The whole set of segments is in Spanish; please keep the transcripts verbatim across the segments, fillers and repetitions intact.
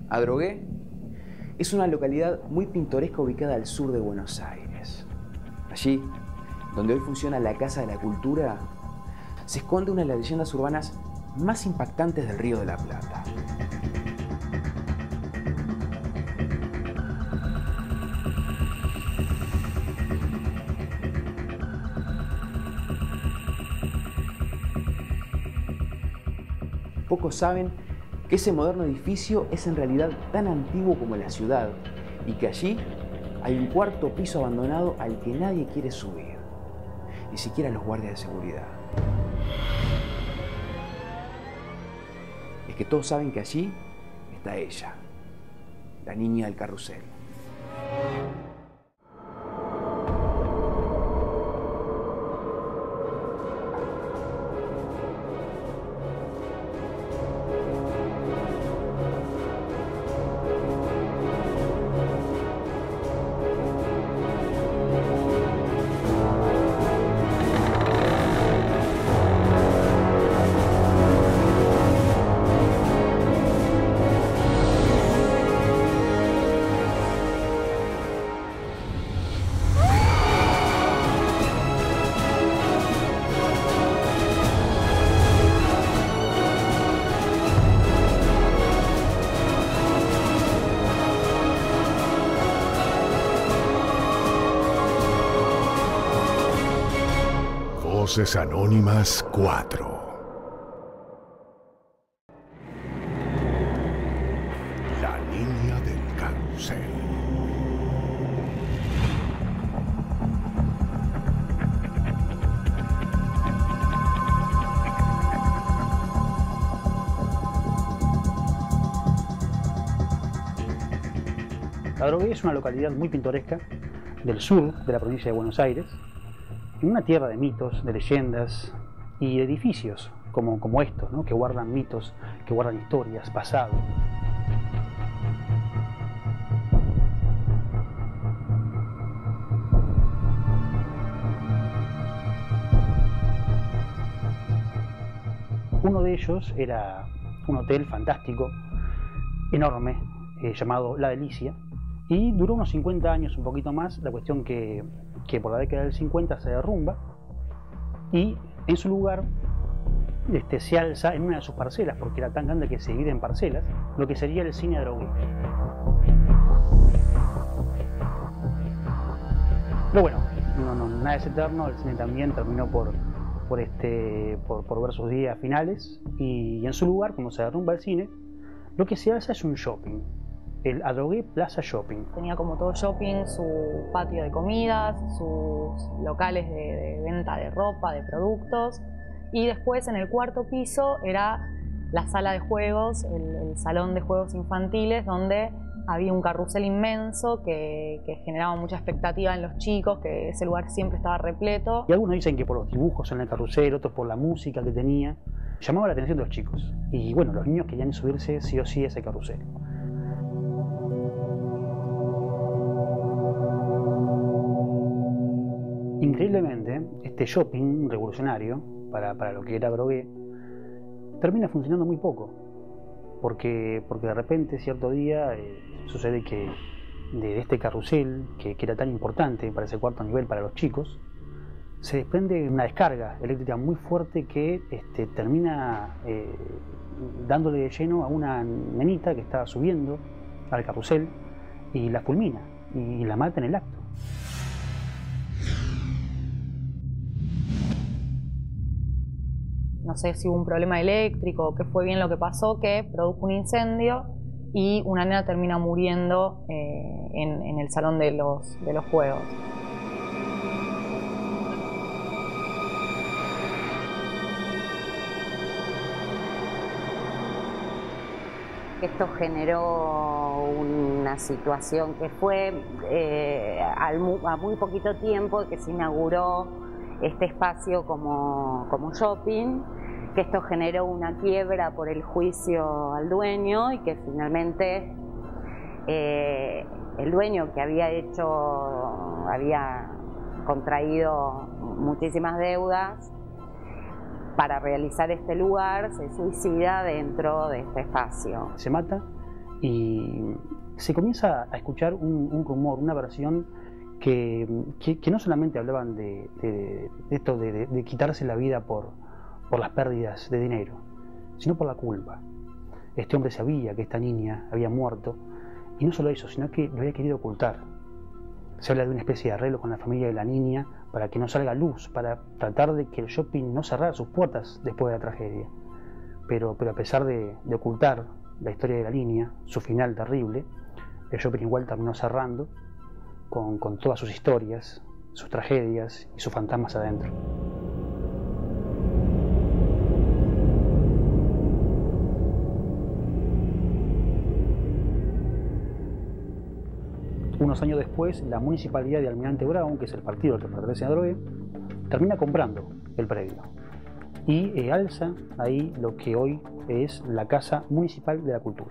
Adrogué es una localidad muy pintoresca ubicada al sur de Buenos Aires. Allí, donde hoy funciona la Casa de la Cultura, se esconde una de las leyendas urbanas más impactantes del Río de la Plata. Pocos saben que ese moderno edificio es en realidad tan antiguo como la ciudad y que allí hay un cuarto piso abandonado al que nadie quiere subir, ni siquiera los guardias de seguridad. Es que todos saben que allí está ella, la niña del carrusel. Voces Anónimas cuatro. La niña del carrusel. Adrogué es una localidad muy pintoresca del sur de la provincia de Buenos Aires, en una tierra de mitos, de leyendas y edificios como, como estos, ¿no? Que guardan mitos, que guardan historias, pasado. Uno de ellos era un hotel fantástico, enorme, eh, llamado La Delicia, y duró unos cincuenta años, un poquito más. La cuestión que que por la década del cincuenta se derrumba y en su lugar este, se alza en una de sus parcelas, porque era tan grande que se divide en parcelas, lo que sería el cine Adrogué. Pero bueno, no, no, nada es eterno, el cine también terminó por, por, este, por, por ver sus días finales y, y en su lugar, como se derrumba el cine, lo que se alza es un shopping. El Adrogué Plaza Shopping. Tenía como todo shopping su patio de comidas, sus locales de, de venta de ropa, de productos, y después en el cuarto piso era la sala de juegos, el, el salón de juegos infantiles, donde había un carrusel inmenso que, que generaba mucha expectativa en los chicos, que ese lugar siempre estaba repleto. Y algunos dicen que por los dibujos en el carrusel, otros por la música que tenía, llamaba la atención de los chicos. Y bueno, los niños querían subirse sí o sí a ese carrusel. Increíblemente, este shopping revolucionario, para, para lo que era Adrogué, termina funcionando muy poco, porque, porque de repente, cierto día, eh, sucede que de este carrusel, que, que era tan importante para ese cuarto nivel para los chicos, se desprende una descarga eléctrica muy fuerte que este, termina eh, dándole de lleno a una nenita que estaba subiendo al carrusel y la fulmina y la mata en el acto. No sé si hubo un problema eléctrico o qué fue bien lo que pasó, que produjo un incendio y una nena termina muriendo eh, en, en el salón de los, de los juegos. Esto generó una situación que fue eh, al, a muy poquito tiempo que se inauguró este espacio como, como shopping, que esto generó una quiebra por el juicio al dueño y que finalmente eh, el dueño, que había hecho, había contraído muchísimas deudas para realizar este lugar, se suicida dentro de este espacio. Se mata y se comienza a escuchar un, un rumor, una versión que, que, que no solamente hablaban de, de, de esto de, de, de quitarse la vida por, por las pérdidas de dinero, sino por la culpa. Este hombre sabía que esta niña había muerto, y no solo eso, sino que lo había querido ocultar. Se habla de una especie de arreglo con la familia de la niña para que no salga luz, para tratar de que el shopping no cerrara sus puertas después de la tragedia. Pero, pero a pesar de, de ocultar la historia de la niña, su final terrible, el shopping igual terminó cerrando con, con todas sus historias, sus tragedias y sus fantasmas adentro. Unos años después, la municipalidad de Almirante Brown, que es el partido al que pertenece a Adrogué, termina comprando el predio y eh, alza ahí lo que hoy es la Casa Municipal de la Cultura.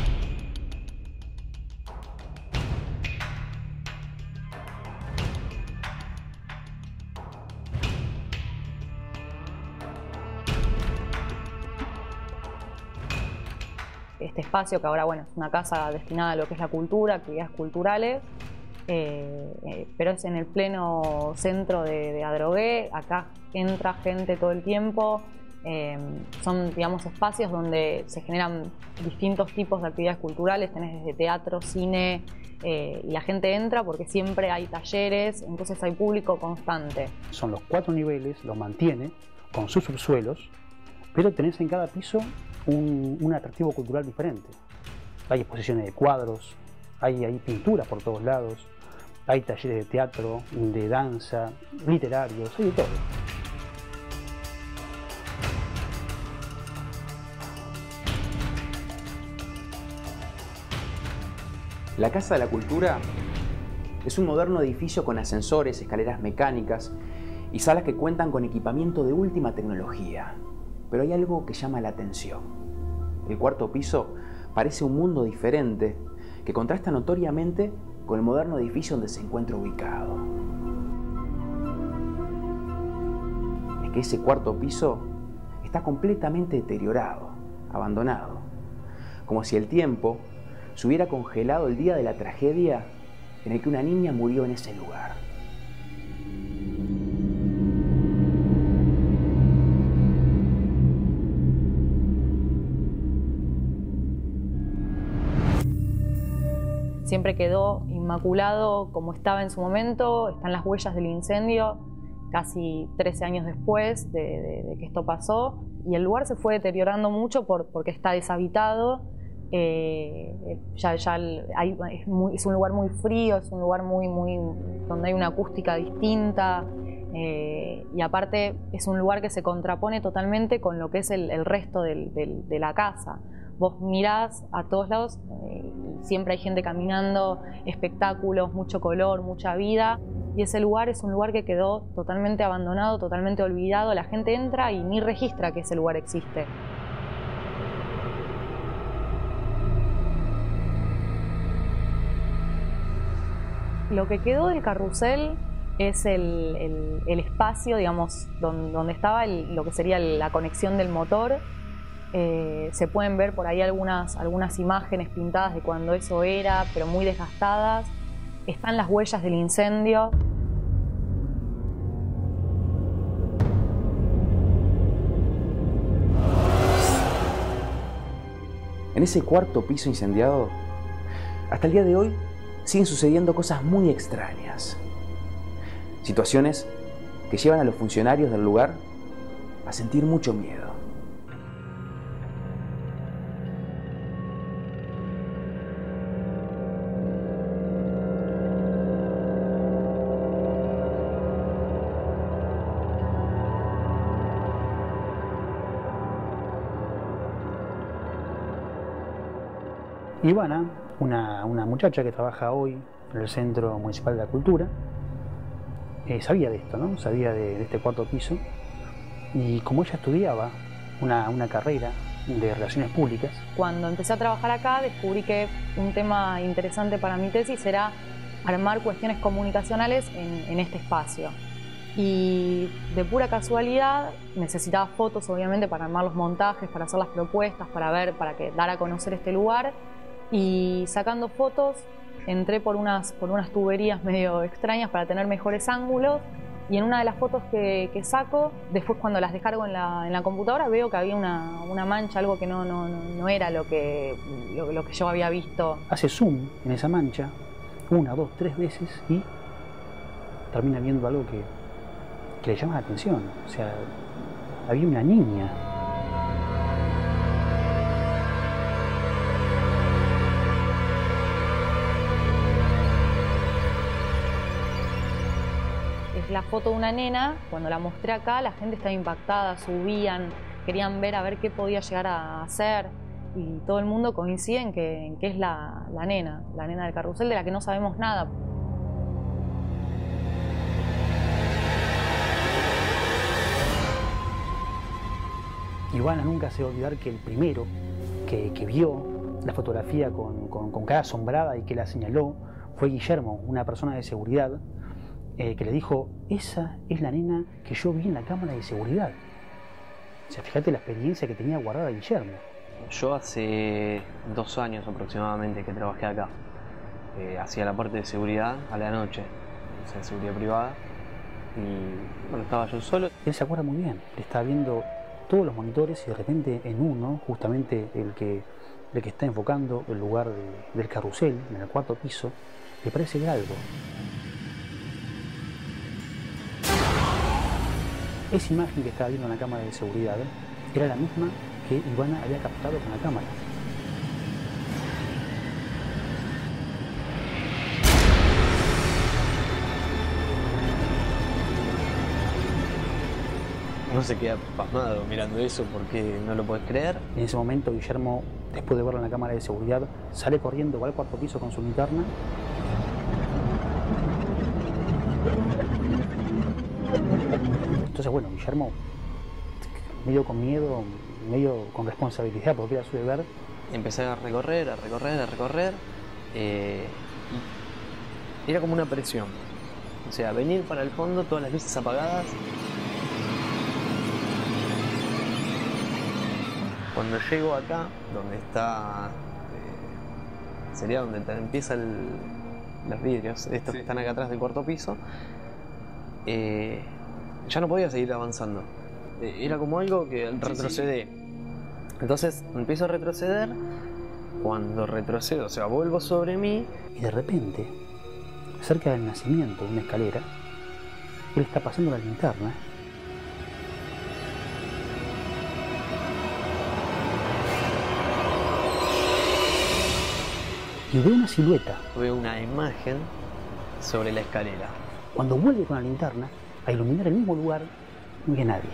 Este espacio, que ahora bueno, es una casa destinada a lo que es la cultura, actividades culturales, eh, eh, pero es en el pleno centro de, de Adrogué. Acá entra gente todo el tiempo, eh, son digamos espacios donde se generan distintos tipos de actividades culturales, tenés desde teatro, cine, eh, y la gente entra porque siempre hay talleres, entonces hay público constante. Son los cuatro niveles, los mantiene con sus subsuelos, pero tenés en cada piso Un, un atractivo cultural diferente. Hay exposiciones de cuadros, hay, hay pinturas por todos lados, hay talleres de teatro, de danza, literarios, hay de todo. La Casa de la Cultura es un moderno edificio con ascensores, escaleras mecánicas y salas que cuentan con equipamiento de última tecnología. Pero hay algo que llama la atención. El cuarto piso parece un mundo diferente que contrasta notoriamente con el moderno edificio donde se encuentra ubicado. Es que ese cuarto piso está completamente deteriorado, abandonado, como si el tiempo se hubiera congelado el día de la tragedia en el que una niña murió en ese lugar. Siempre quedó inmaculado como estaba en su momento, están las huellas del incendio casi trece años después de, de, de que esto pasó, y el lugar se fue deteriorando mucho por, porque está deshabitado, eh, ya, ya hay, es, muy, es un lugar muy frío, es un lugar muy, muy, donde hay una acústica distinta, eh, y aparte es un lugar que se contrapone totalmente con lo que es el, el resto del, del, de la casa. Vos mirás a todos lados eh, y siempre hay gente caminando, espectáculos, mucho color, mucha vida. Y ese lugar es un lugar que quedó totalmente abandonado, totalmente olvidado. La gente entra y ni registra que ese lugar existe. Lo que quedó del carrusel es el, el, el espacio, digamos, donde, donde estaba el, lo que sería la conexión del motor. Eh, se pueden ver por ahí algunas, algunas imágenes pintadas de cuando eso era, pero muy desgastadas. Están las huellas del incendio. En ese cuarto piso incendiado, hasta el día de hoy, siguen sucediendo cosas muy extrañas. Situaciones que llevan a los funcionarios del lugar a sentir mucho miedo. Ivana, una, una muchacha que trabaja hoy en el Centro Municipal de la Cultura, eh, sabía de esto, ¿no? Sabía de, de este cuarto piso, y como ella estudiaba una, una carrera de Relaciones Públicas. Cuando empecé a trabajar acá descubrí que un tema interesante para mi tesis era armar cuestiones comunicacionales en, en este espacio. Y de pura casualidad necesitaba fotos obviamente para armar los montajes, para hacer las propuestas, para ver, para que dar a conocer este lugar. Y sacando fotos, entré por unas, por unas tuberías medio extrañas para tener mejores ángulos. Y en una de las fotos que, que saco, después cuando las descargo en la, en la computadora, veo que había una, una mancha, algo que no, no, no era lo que, lo, lo que yo había visto. Hace zoom en esa mancha, una, dos, tres veces, y termina viendo algo que, que le llama la atención. O sea, había una niña. Es la foto de una nena. Cuando la mostré acá, la gente estaba impactada, subían, querían ver a ver qué podía llegar a hacer. Y todo el mundo coincide en que, en que es la, la nena, la nena del carrusel, de la que no sabemos nada. Ivana nunca se va a olvidar que el primero que, que vio la fotografía con, con, con cara asombrada y que la señaló fue Guillermo, una persona de seguridad, eh, que le dijo: esa es la nena que yo vi en la cámara de seguridad. O sea, fíjate la experiencia que tenía guardada Guillermo. Yo hace dos años aproximadamente que trabajé acá. Eh, hacía la parte de seguridad a la noche, o sea, seguridad privada. Y bueno, estaba yo solo. Él se acuerda muy bien, le estaba viendo todos los monitores y de repente en uno, justamente el que, el que está enfocando el lugar de, del carrusel, en el cuarto piso, le parece ver algo. Esa imagen que estaba viendo en la cámara de seguridad era la misma que Ivana había captado con la cámara. Uno se queda pasmado mirando eso porque no lo puedes creer. En ese momento Guillermo, después de verlo en la cámara de seguridad, sale corriendo, va al cuarto piso con su linterna. Entonces, bueno, Guillermo, medio con miedo, medio con responsabilidad, porque era su deber. Empecé a recorrer, a recorrer, a recorrer. Eh, y era como una presión. O sea, venir para el fondo, todas las luces apagadas. Cuando llego acá, donde está, eh, sería donde te empieza el, los vidrios, estos sí, que están acá atrás del cuarto piso, eh, ya no podía seguir avanzando. Eh, era como algo que retrocedí. Sí, sí. Entonces empiezo a retroceder. Cuando retrocedo, o sea, vuelvo sobre mí. Y de repente, cerca del nacimiento de una escalera, él está pasando la linterna. Y veo una silueta. Veo una imagen sobre la escalera. Cuando vuelve con la linterna a iluminar el mismo lugar, no ve a nadie.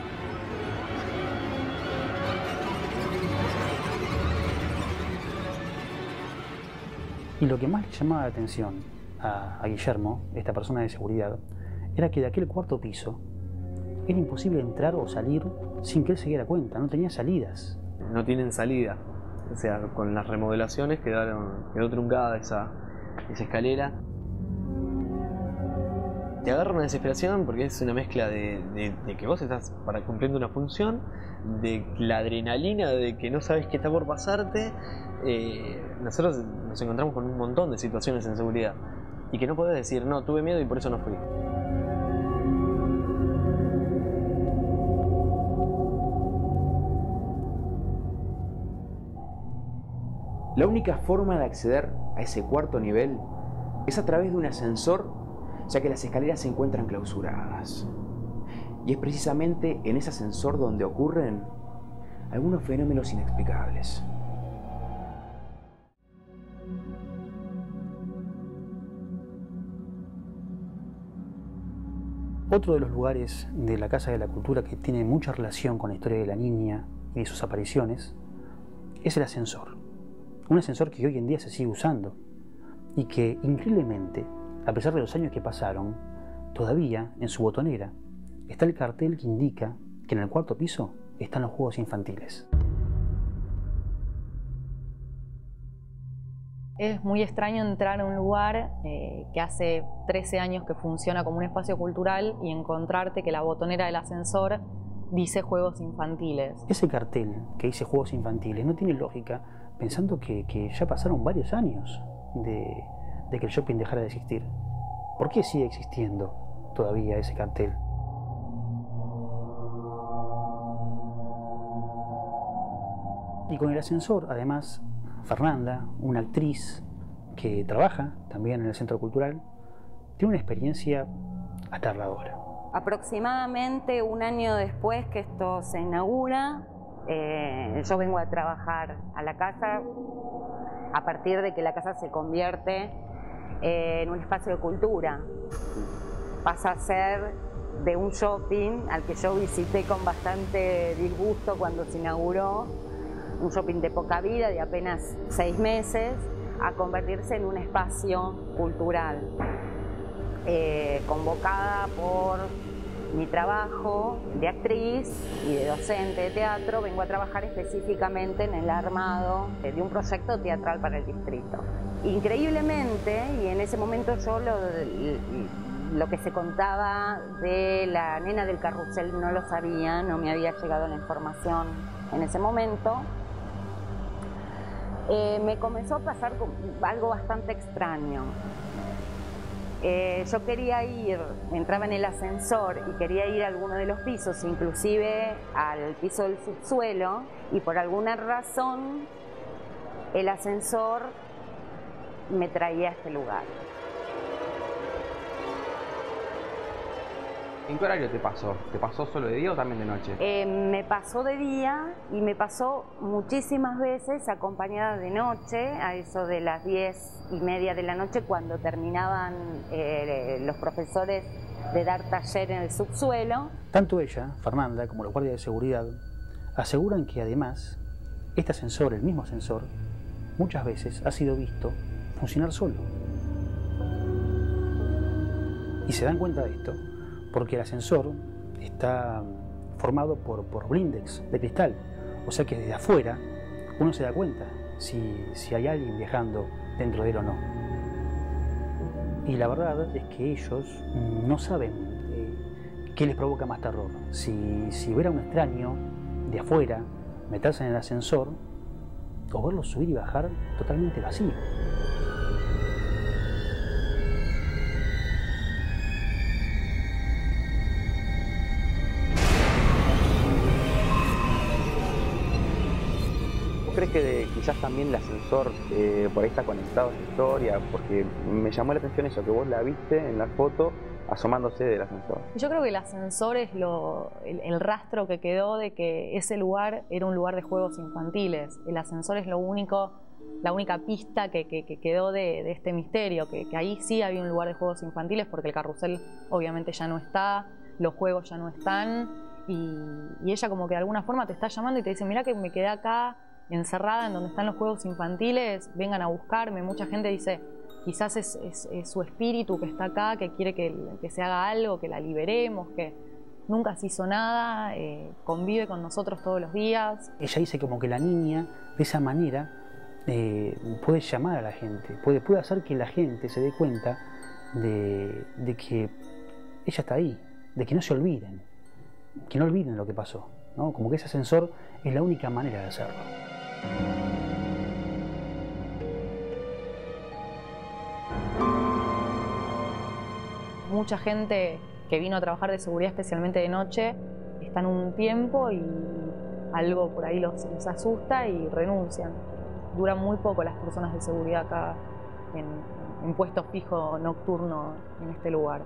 Y lo que más le llamaba la atención a, a Guillermo, esta persona de seguridad, era que de aquel cuarto piso era imposible entrar o salir sin que él se diera cuenta, no tenía salidas. No tienen salida. O sea, con las remodelaciones quedaron, quedó truncada esa, esa escalera. Te agarra una desesperación porque es una mezcla de, de, de que vos estás para cumpliendo una función, de la adrenalina de que no sabes qué está por pasarte. Eh, nosotros nos encontramos con un montón de situaciones en seguridad y que no podés decir, no, tuve miedo y por eso no fui. La única forma de acceder a ese cuarto nivel es a través de un ascensor, ya que las escaleras se encuentran clausuradas. Y es precisamente en ese ascensor donde ocurren algunos fenómenos inexplicables. Otro de los lugares de la Casa de la Cultura que tiene mucha relación con la historia de la niña y de sus apariciones es el ascensor. Un ascensor que hoy en día se sigue usando y que, increíblemente, a pesar de los años que pasaron, todavía en su botonera está el cartel que indica que en el cuarto piso están los juegos infantiles. Es muy extraño entrar a un lugar eh, que hace trece años que funciona como un espacio cultural y encontrarte que la botonera del ascensor dice juegos infantiles. Ese cartel que dice juegos infantiles no tiene lógica pensando que, que ya pasaron varios años de, de que el shopping dejara de existir. ¿Por qué sigue existiendo todavía ese cartel? Y con el ascensor, además, Fernanda, una actriz que trabaja también en el Centro Cultural, tiene una experiencia aterradora. Aproximadamente un año después que esto se inaugura, eh, yo vengo a trabajar a la casa a partir de que la casa se convierte eh, en un espacio de cultura. Pasa a ser de un shopping al que yo visité con bastante disgusto cuando se inauguró, un shopping de poca vida, de apenas seis meses, a convertirse en un espacio cultural. Eh, convocada por mi trabajo de actriz y de docente de teatro, vengo a trabajar específicamente en el armado de un proyecto teatral para el distrito. Increíblemente, y en ese momento yo lo, lo que se contaba de la nena del carrusel no lo sabía, no me había llegado la información en ese momento. Eh, me comenzó a pasar algo bastante extraño. Eh, yo quería ir, entraba en el ascensor y quería ir a alguno de los pisos, inclusive al piso del subsuelo, y por alguna razón el ascensor me traía a este lugar. ¿En qué horario te pasó? ¿Te pasó solo de día o también de noche? Eh, me pasó de día y me pasó muchísimas veces acompañada de noche, a eso de las diez y media de la noche, cuando terminaban eh, los profesores de dar taller en el subsuelo. Tanto ella, Fernanda, como los guardias de seguridad aseguran que además este ascensor, el mismo ascensor, muchas veces ha sido visto funcionar solo. Y se dan cuenta de esto porque el ascensor está formado por, por blindex de cristal, o sea que desde afuera uno se da cuenta si, si hay alguien viajando dentro de él o no. Y la verdad es que ellos no saben eh, qué les provoca más terror, si, si ver a un extraño de afuera meterse en el ascensor o verlo subir y bajar totalmente vacío. ¿Crees que de, quizás también el ascensor eh, por ahí está conectado a esta historia? Porque me llamó la atención eso, que vos la viste en la foto asomándose del ascensor. Yo creo que el ascensor es lo, el, el rastro que quedó de que ese lugar era un lugar de juegos infantiles. El ascensor es lo único, la única pista que, que, que quedó de, de este misterio, que, que ahí sí había un lugar de juegos infantiles, porque el carrusel obviamente ya no está, los juegos ya no están, y, y ella como que de alguna forma te está llamando y te dice, mirá que me quedé acá encerrada en donde están los juegos infantiles, vengan a buscarme. Mucha gente dice, quizás es, es, es su espíritu que está acá, que quiere que, que se haga algo, que la liberemos, que nunca se hizo nada, eh, convive con nosotros todos los días. Ella dice como que la niña, de esa manera, eh, puede llamar a la gente, puede, puede hacer que la gente se dé cuenta de, de que ella está ahí, de que no se olviden, que no olviden lo que pasó, ¿no? Como que ese ascensor es la única manera de hacerlo. Mucha gente que vino a trabajar de seguridad, especialmente de noche, están un tiempo y algo por ahí los, los asusta y renuncian. Duran muy poco las personas de seguridad acá en, en puesto fijo nocturno en este lugar.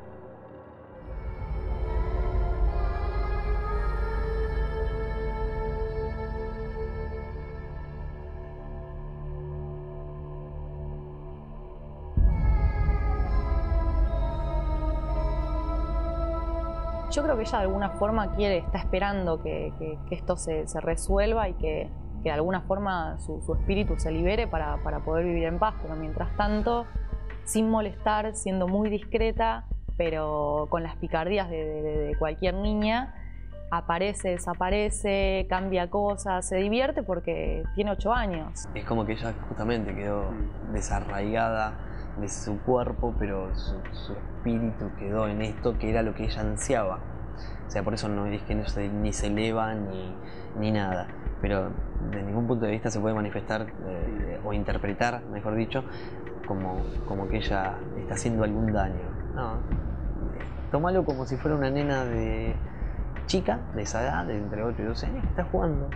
Yo creo que ella de alguna forma quiere, está esperando que, que, que esto se, se resuelva y que, que de alguna forma su, su espíritu se libere para, para poder vivir en paz, pero mientras tanto, sin molestar, siendo muy discreta, pero con las picardías de, de, de cualquier niña, aparece, desaparece, cambia cosas, se divierte porque tiene ocho años. Es como que ella justamente quedó desarraigada de su cuerpo, pero su, su espíritu quedó en esto que era lo que ella ansiaba. O sea, por eso no es que no se, ni se eleva ni, ni nada. pero de ningún punto de vista se puede manifestar eh, o interpretar, mejor dicho, como, como que ella está haciendo algún daño. No, tómalo como si fuera una nena de chica, de esa edad, de entre ocho y doce años, que está jugando.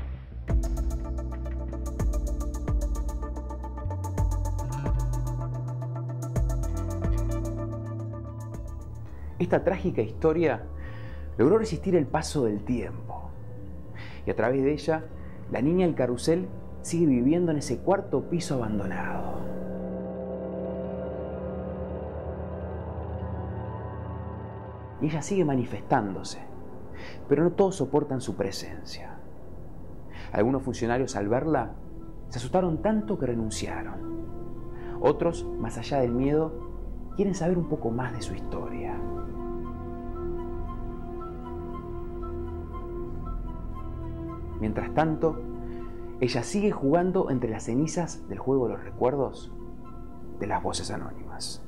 Esta trágica historia logró resistir el paso del tiempo. Y a través de ella, la niña del carrusel sigue viviendo en ese cuarto piso abandonado. Y ella sigue manifestándose, pero no todos soportan su presencia. Algunos funcionarios al verla se asustaron tanto que renunciaron. Otros, más allá del miedo, quieren saber un poco más de su historia. Mientras tanto, ella sigue jugando entre las cenizas del juego de los recuerdos de las voces anónimas.